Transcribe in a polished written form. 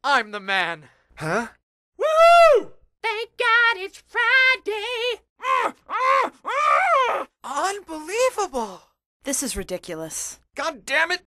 I'm the man. Huh? Woo! Thank God it's Friday. Unbelievable! This is ridiculous. God damn it!